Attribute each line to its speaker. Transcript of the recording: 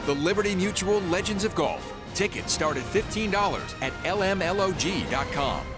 Speaker 1: The Liberty Mutual Legends of Golf. Tickets start at $15 at lmlog.com.